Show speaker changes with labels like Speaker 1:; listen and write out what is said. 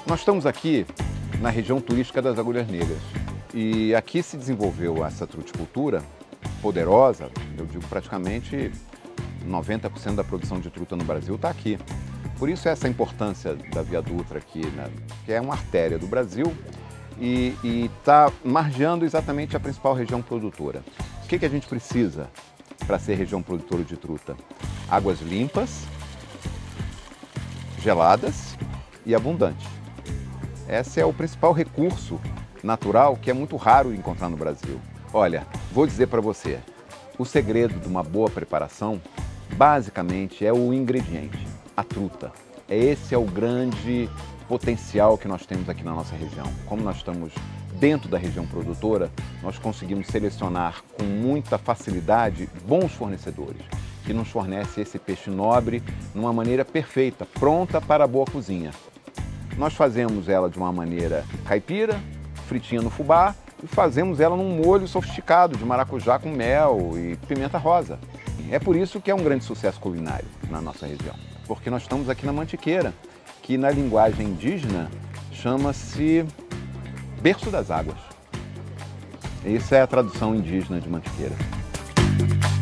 Speaker 1: Nós estamos aqui na região turística das Agulhas Negras e aqui se desenvolveu essa truticultura poderosa, eu digo praticamente 90% da produção de truta no Brasil está aqui. Por isso essa importância da Via Dutra aqui, né, que é uma artéria do Brasil e está margeando exatamente a principal região produtora. O que a gente precisa para ser região produtora de truta? Águas limpas, geladas e abundantes. Esse é o principal recurso natural que é muito raro de encontrar no Brasil. Olha, vou dizer para você, o segredo de uma boa preparação basicamente é o ingrediente, a truta. Esse é o grande potencial que nós temos aqui na nossa região. Como nós estamos dentro da região produtora, nós conseguimos selecionar com muita facilidade bons fornecedores, que nos fornecem esse peixe nobre de uma maneira perfeita, pronta para a boa cozinha. Nós fazemos ela de uma maneira caipira, fritinha no fubá, e fazemos ela num molho sofisticado de maracujá com mel e pimenta rosa. É por isso que é um grande sucesso culinário na nossa região, porque nós estamos aqui na Mantiqueira, que na linguagem indígena chama-se berço das águas. Essa é a tradução indígena de Mantiqueira.